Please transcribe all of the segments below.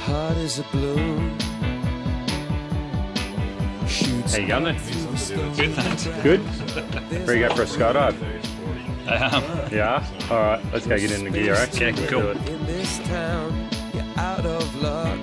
heart is a balloon. How you going then? Good, thanks. Good? Ready to go for a skydive? I am. Yeah? Alright, let's go get in the gear, right? Okay, cool. In this town, you're out of luck.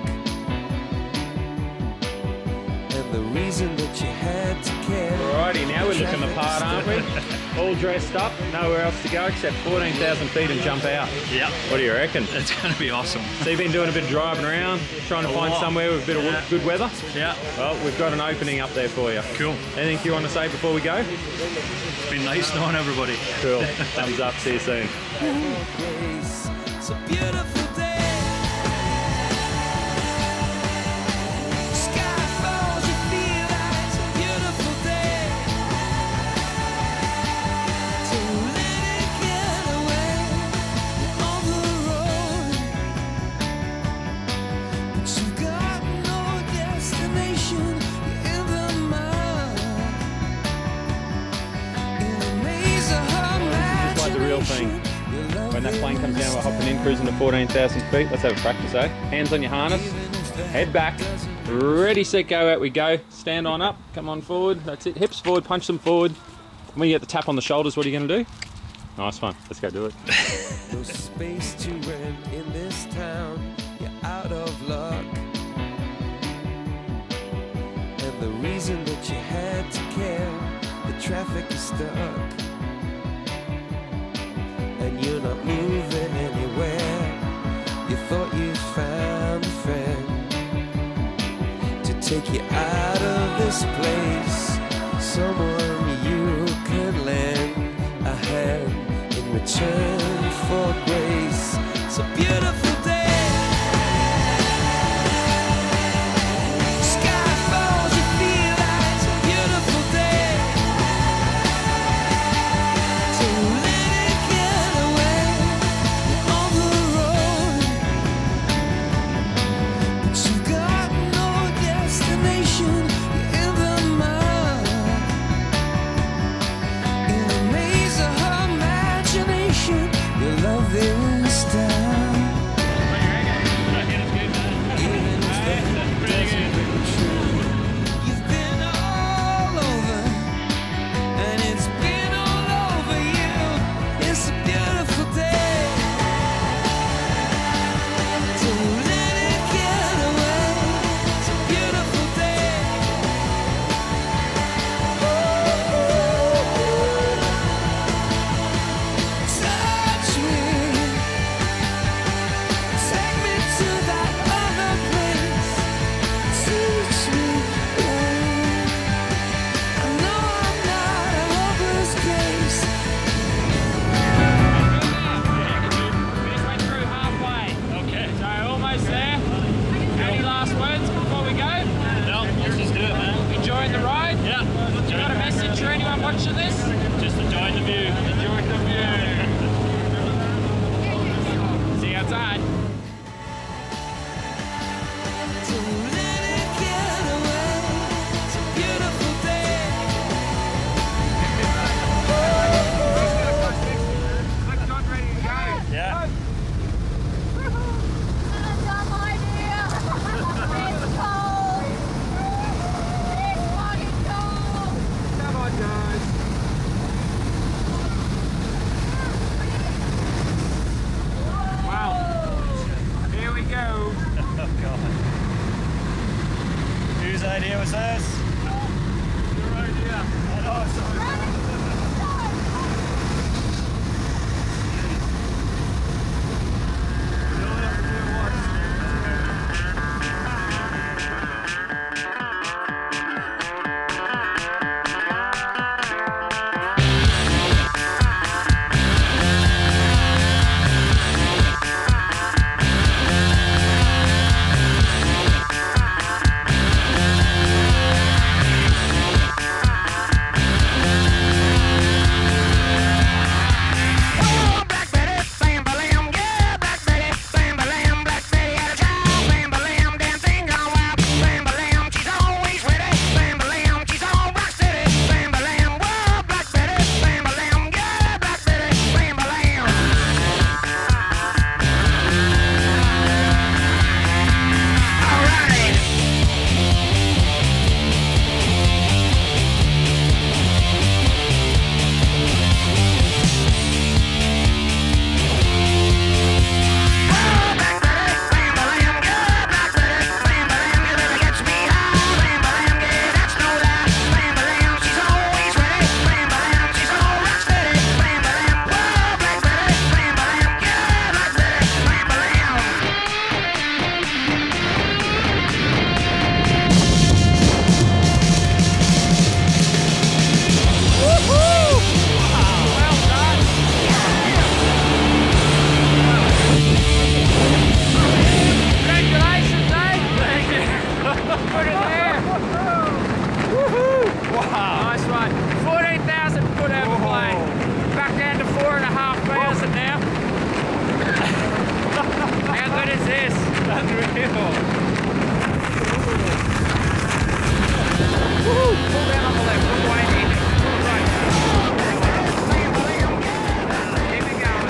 And the reason that you had to care. Alrighty, now we're looking the part, aren't we? All dressed up, nowhere else to go except 14,000 feet and jump out. Yep. What do you reckon? It's going to be awesome. So you've been doing a bit of driving around, trying to find somewhere with a bit of good weather? Yeah. Well, we've got an opening up there for you. Cool. Anything you want to say before we go? It's been nice knowing everybody. Cool. Thumbs up. See you soon. It's a beautiful day. Sky falls, you feel like it's a beautiful day. So let it get away on the road. But you've got no destination. You're in the mud. In the maze of her imagination. It's like the real thing. When that plane comes down, we're hopping in, cruising to 14,000 feet. Let's have a practice, eh? Hands on your harness, head back, ready, set, go, out we go. Stand on up, come on forward, that's it. Hips forward, punch them forward. When you get the tap on the shoulders, what are you gonna do? Nice one, let's go do it. No space to rent in this town, you're out of luck. And the reason that you had to care, the traffic is stuck. And you're not moving anywhere. You thought you found a friend to take you out of this place. Someone you could lend a hand in return for grace. It's a beautiful day. Sky falls, you feel like it's a beautiful day. So let it get away on the road. But you've got no destination. You're in the mud. In the maze of her imagination. You love this town. Even if that doesn't ring true. You've been all over, and it's been all over you. It's a beautiful day. So let it get away. It's a beautiful day. Touch me. Take me to that other place. Teach me. I know I'm not a hopeless case. We just went through halfway. Okay. So almost there. Any last words before we go? No, let's just do it, man. Enjoying the ride? Yeah. You got a message for anyone watching this? Just enjoying the view. Enjoying the view. See you outside. So let it get away. It's a beautiful day. Yeah. Come on, guys. Wow. Here we go. Oh, God. Whose idea was this? Your idea. Oh, sorry. Unreal. Woo! Pull down on the left, look away here. Pull right. Keep it going.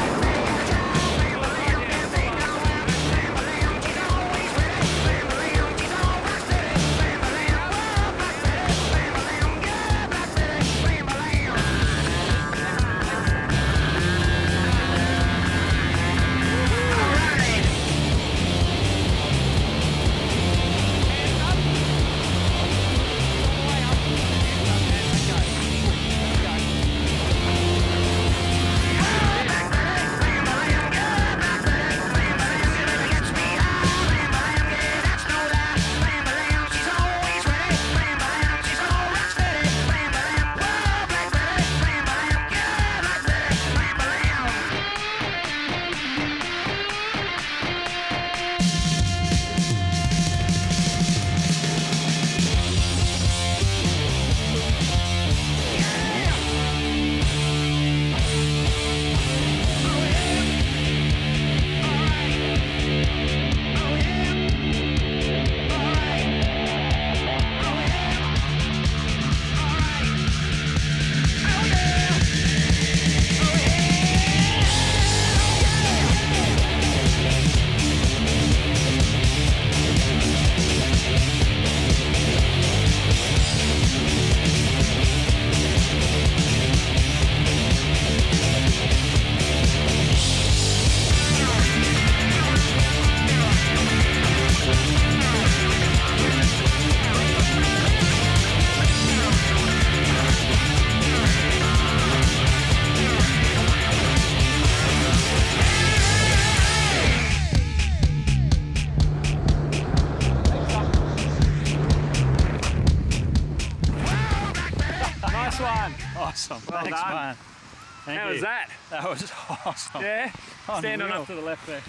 Nice one. Awesome. Well Thanks, done. man. Thank How you. was that? That was awesome. Yeah? Stand on Unreal. up to the left there.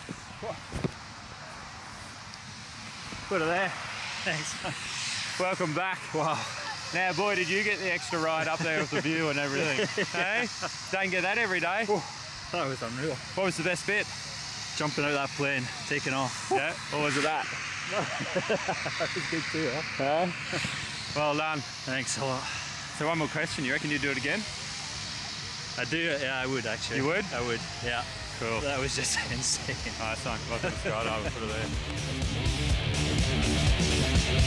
Put it there. Thanks. Welcome back. Wow. Now, boy, did you get the extra ride up there with the view and everything. Hey? Don't get that every day. That was unreal. What was the best bit? Jumping out of that plane, taking off. Yeah? Or was it that? That was good too, huh? Well done. Thanks a lot. So one more question. You reckon you'd do it again? I do, yeah, I would actually. You would? I would, yeah. Cool. That was just insane. Nice one. Welcome to Skydive. Put it there.